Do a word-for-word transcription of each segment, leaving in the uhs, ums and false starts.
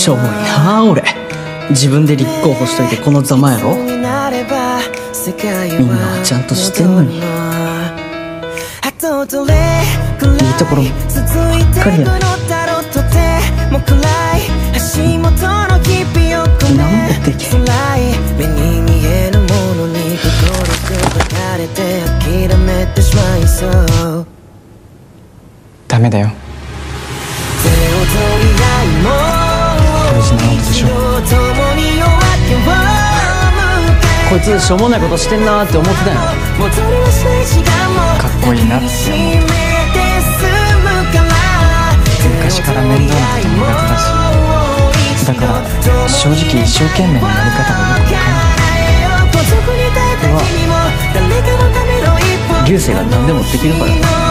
しょぼいな俺。自分で立候補しといてこのざまやろ。みんなはちゃんとしてんのに、いいところばっかりやね。なんもできへん。 ダメだよ。大事なのでしょ。 こいつしょうもないことしてんなーって思ってたんやろ。 かっこいいなって思って。昔から面倒なこと苦手だし、だから正直一生懸命なやり方がよくわかんない。 うわ、流星が何でもできるから。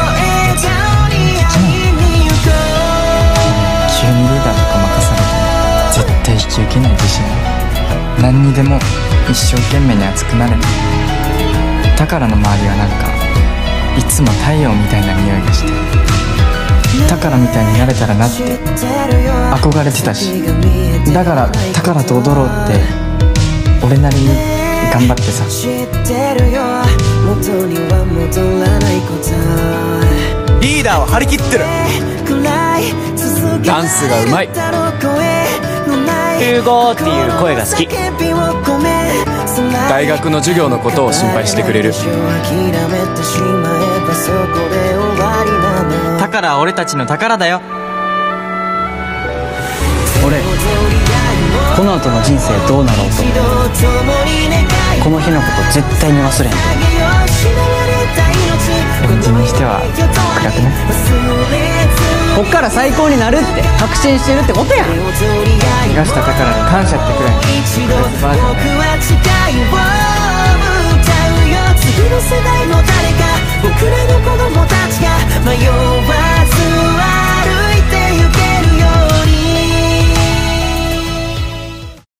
急にリーダーとか任されて絶対引き受けない自信。何にでも一生懸命に熱くなれる。だからの周りはなんかいつも太陽みたいな匂いがして、だからみたいになれたらなって憧れてたし、だからだからと踊ろうって俺なりに頑張ってさ。 リーダーは張り切ってる。ダンスがうまい。 集合っていう声が好き。 大学の授業のことを心配してくれる。 宝は俺たちの宝だよ。 俺この後の人生どうなろうとこの日のこと絶対に忘れへんと思う。 恩人にしては暗くない？ こっから最高になるって確信してるってことやん。 逃がした宝に感謝ってくらいの特別バージョンだよ。 次の世代の誰か僕らの子供たちが迷わ